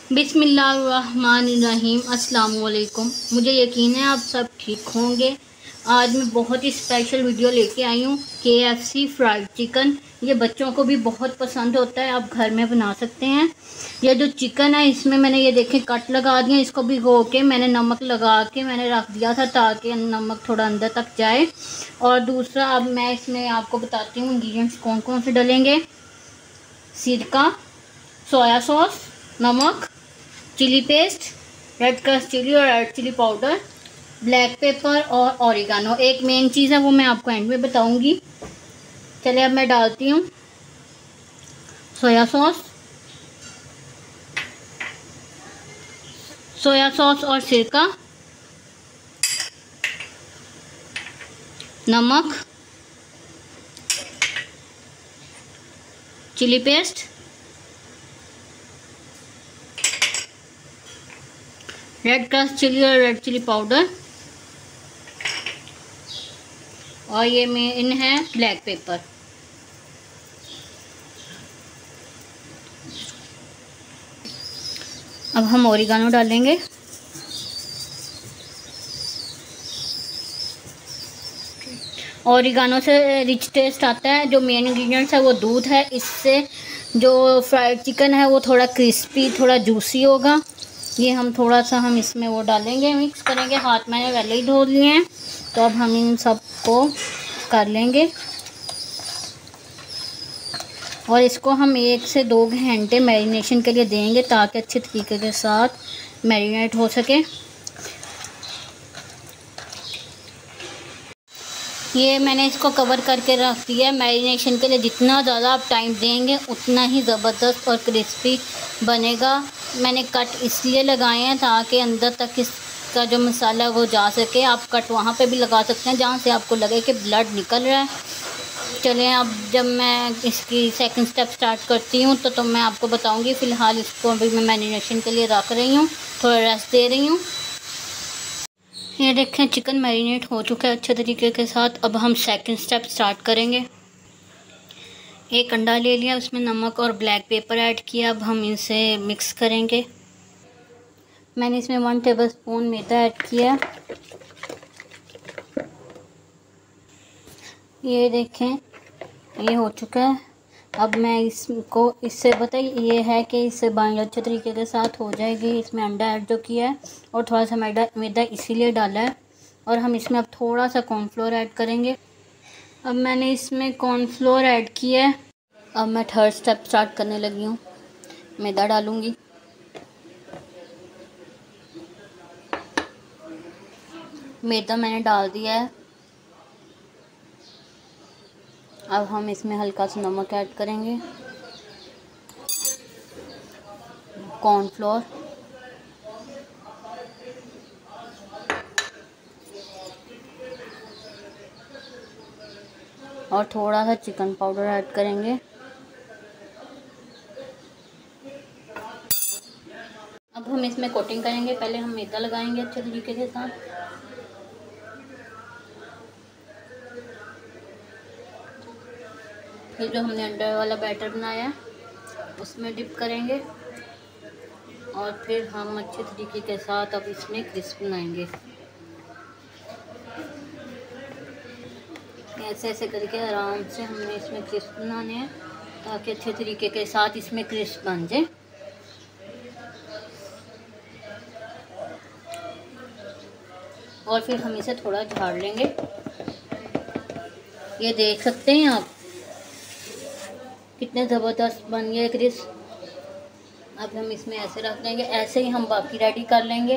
बिस्मिल्लाहिर्रहमानिर्रहीम। अस्सलाम वालेकुम। मुझे यकीन है आप सब ठीक होंगे। आज मैं बहुत ही स्पेशल वीडियो लेके आई हूँ। KFC फ्राइड चिकन, ये बच्चों को भी बहुत पसंद होता है, आप घर में बना सकते हैं। ये जो चिकन है इसमें मैंने ये देखें कट लगा दिए, इसको भिगो के मैंने नमक लगा के मैंने रख दिया था ताकि नमक थोड़ा अंदर तक जाए। और दूसरा अब मैं इसमें आपको बताती हूँ इंग्रेडिएंट्स कौन कौन से डलेंगे। सिरका, सोया सॉस, नमक, chilli paste, red crushed chilli और red chilli powder, black pepper और ऑरिगानो। एक मेन चीज़ है वो मैं आपको एंड में बताऊंगी। चलिए अब मैं डालती हूँ सोया सॉस और सिरका, नमक, chilli paste, red crushed chilli और रेड चिली पाउडर, और ये मेन है ब्लैक पेपर। अब हम ओरिगानो डालेंगे। ओरिगानो से रिच टेस्ट आता है। जो मेन इंग्रेडिएंट्स है वो दूध है, इससे जो फ्राइड चिकन है वो थोड़ा क्रिस्पी, थोड़ा जूसी होगा। ये हम इसमें वो डालेंगे, मिक्स करेंगे। हाथ मैंने पहले ही धो लिए हैं, तो अब हम इन सब को कर लेंगे और इसको हम 1 से 2 घंटे मैरिनेशन के लिए देंगे ताकि अच्छे तरीके के साथ मैरिनेट हो सके। ये मैंने इसको कवर करके रख दिया है मैरिनेशन के लिए। जितना ज़्यादा आप टाइम देंगे उतना ही ज़बरदस्त और क्रिस्पी बनेगा। मैंने कट इसलिए लगाए हैं ताकि अंदर तक इसका जो मसाला वो जा सके। आप कट वहाँ पे भी लगा सकते हैं जहाँ से आपको लगे कि ब्लड निकल रहा है। चलें अब जब मैं इसकी सेकंड स्टेप स्टार्ट करती हूँ तो मैं आपको बताऊँगी। फ़िलहाल इसको अभी मैं मैरिनेशन के लिए रख रही हूँ, थोड़ा रेस्ट दे रही हूँ। ये देखें चिकन मैरिनेट हो चुका है अच्छे तरीके के साथ। अब हम सेकंड स्टेप स्टार्ट करेंगे। एक अंडा ले लिया, उसमें नमक और ब्लैक पेपर ऐड किया। अब हम इसे मिक्स करेंगे। मैंने इसमें 1 टेबलस्पून मैदा ऐड किया। ये देखें ये हो चुका है। अब मैं इसको इससे बताइए ये है कि इससे बाइंड अच्छे तरीके के साथ हो जाएगी। इसमें अंडा ऐड जो किया है और थोड़ा सा मैदा इसीलिए डाला है। और हम इसमें अब थोड़ा सा कॉर्नफ्लोर ऐड करेंगे। अब मैंने इसमें कॉर्नफ्लोर ऐड किया है। अब मैं थर्ड स्टेप स्टार्ट करने लगी हूँ। मैदा डालूँगी, मैदा मैंने डाल दिया है। अब हम इसमें हल्का सा नमक ऐड करेंगे, कॉर्नफ्लोर, और थोड़ा सा चिकन पाउडर ऐड करेंगे। अब हम इसमें कोटिंग करेंगे। पहले हम मैदा लगाएंगे अच्छे तरीके के साथ। फिर जो हमने अंडा वाला बैटर बनाया है उसमें डिप करेंगे और फिर हम अच्छे तरीके के साथ अब इसमें क्रिस्प बनाएंगे। ऐसे ऐसे करके आराम से हमने इसमें क्रिस्प बनाने हैं ताकि अच्छे तरीके के साथ इसमें क्रिस्प बन जाए। और फिर हम इसे थोड़ा झाड़ लेंगे। ये देख सकते हैं आप कितने ज़बरदस्त बन गए क्रिस्प। अब हम इसमें ऐसे रख देंगे। ऐसे ही हम बाकी रेडी कर लेंगे।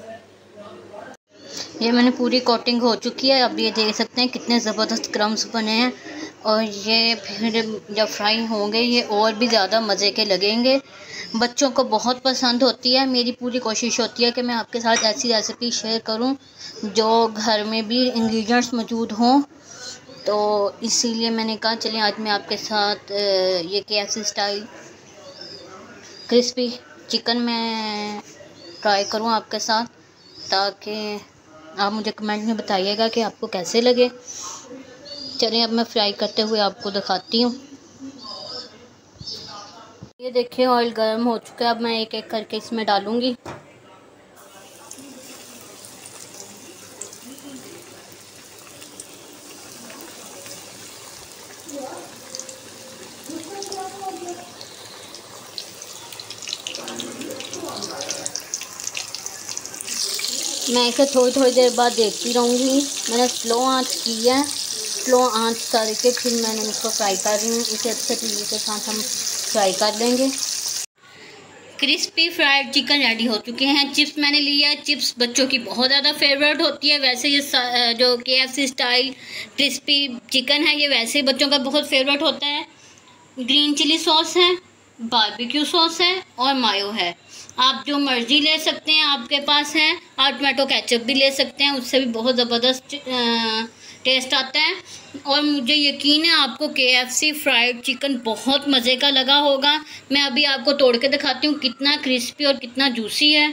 ये मैंने पूरी कोटिंग हो चुकी है। अब ये देख सकते हैं कितने ज़बरदस्त क्रम्स बने हैं। और ये फिर जब फ्राई होंगे ये और भी ज़्यादा मज़े के लगेंगे। बच्चों को बहुत पसंद होती है। मेरी पूरी कोशिश होती है कि मैं आपके साथ ऐसी रेसिपी शेयर करूं जो घर में भी इंग्रेडिएंट्स मौजूद हों। तो इसीलिए मैंने कहा चलिए आज मैं आपके साथ ये KFC स्टाइल क्रिस्पी चिकन में ट्राई करूं आपके साथ, ताकि आप मुझे कमेंट में बताइएगा कि आपको कैसे लगे। चलिए अब मैं फ्राई करते हुए आपको दिखाती हूँ। ये देखिए ऑयल गर्म हो चुका है। अब मैं एक एक करके इसमें डालूँगी। मैं इसे थोड़ी थोड़ी देर बाद देखती रहूँगी। मैंने स्लो आंच की है, स्लो आंच करके फिर मैंने इसको फ्राई कर रही हूँ। इसे अच्छे तरीके के साथ हम फ्राई कर लेंगे। क्रिस्पी फ्राइड चिकन रेडी हो चुके हैं। चिप्स मैंने लिया है। चिप्स बच्चों की बहुत ज़्यादा फेवरेट होती है। वैसे ये जो KFC स्टाइल क्रिस्पी चिकन है, ये वैसे बच्चों का बहुत फेवरेट होता है। ग्रीन चिली सॉस है, बारबेक्यू सॉस है और मायो है। आप जो मर्ज़ी ले सकते हैं, आपके पास है। आप टमाटो केचप भी ले सकते हैं, उससे भी बहुत ज़बरदस्त टेस्ट आता है। और मुझे यकीन है आपको KFC फ्राइड चिकन बहुत मज़े का लगा होगा। मैं अभी आपको तोड़ के दिखाती हूँ कितना क्रिस्पी और कितना जूसी है।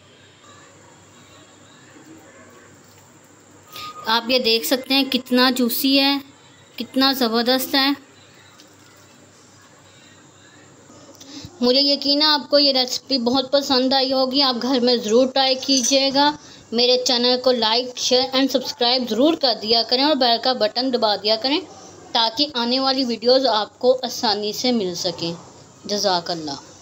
आप ये देख सकते हैं कितना जूसी है, कितना ज़बरदस्त है। मुझे यकीन है आपको ये रेसिपी बहुत पसंद आई होगी। आप घर में ज़रूर ट्राई कीजिएगा। मेरे चैनल को लाइक, शेयर एंड सब्सक्राइब ज़रूर कर दिया करें और बेल का बटन दबा दिया करें ताकि आने वाली वीडियोज़ आपको आसानी से मिल सकें। जज़ाकल्लाह।